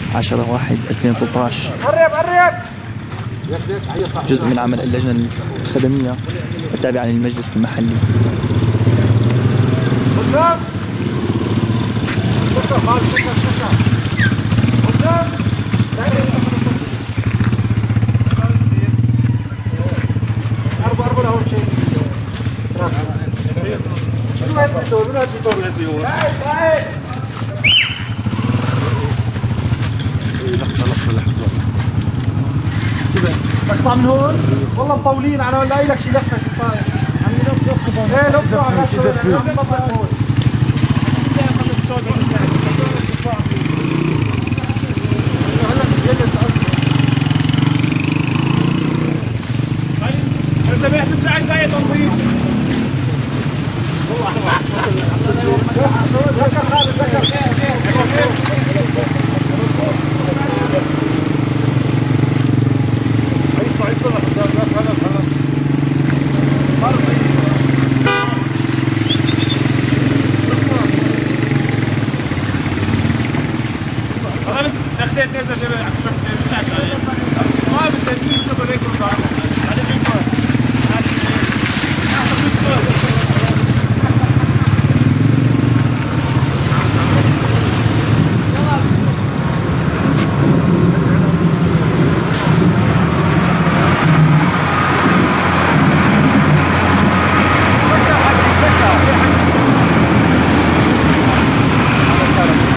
10/1/2013. جزء من عمل اللجنة الخدمية التابعة للمجلس المحلي. اقطع من هون والله مطولين على لاقي لك شي لفه شو طاير عم يلفوا ايه لفوا على هون هلا سمعت الساعه جايه تنظيف خلاص نزل جبل